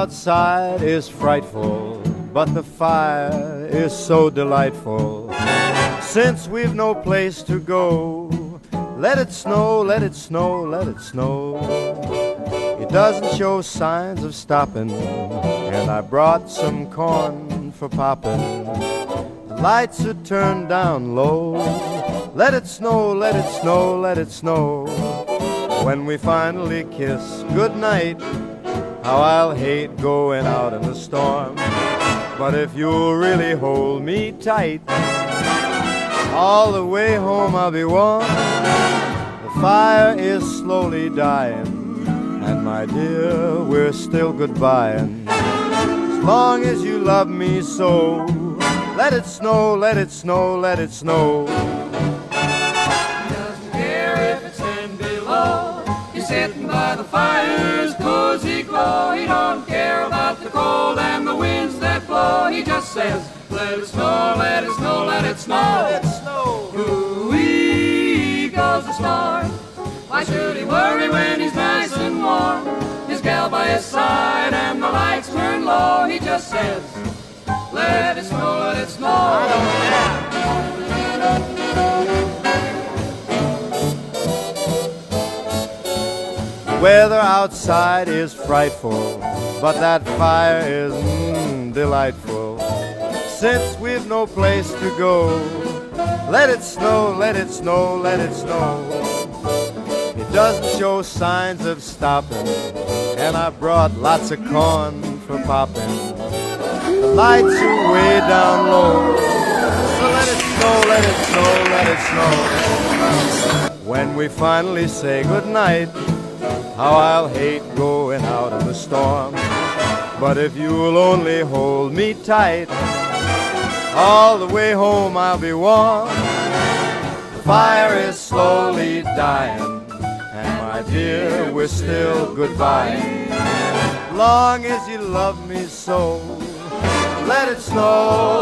outside is frightful, but the fire is so delightful. Since we've no place to go, let it snow, let it snow, let it snow. It doesn't show signs of stopping, and I brought some corn for popping. The lights are turned down low. Let it snow, let it snow, let it snow. When we finally kiss goodnight, how I'll hate going out in the storm. But if you'll really hold me tight, all the way home I'll be warm. The fire is slowly dying, and my dear, we're still goodbying. As long as you love me so, let it snow, let it snow, let it snow. He doesn't care if it's 10 below. He's sitting by the fire's cozy glow. He don't care about the cold and the winds that blow. He just says, let it snow, let it snow, let it snow. Let it snow. Ooh-wee goes the star. Why should he worry when he's nice and warm? His gal by his side and the lights turn low. He just says, let it snow, let it snow. I don't care. The weather outside is frightful, but that fire is delightful. Since we've no place to go, let it snow, let it snow, let it snow. It doesn't show signs of stopping, and I brought lots of corn for popping. The lights are way down low, so let it snow, let it snow, let it snow. When we finally say goodnight, how I'll hate going out in the storm. But if you'll only hold me tight, all the way home I'll be warm. The fire is slowly dying, and my dear, we're still goodbye. Long as you love me so, let it snow,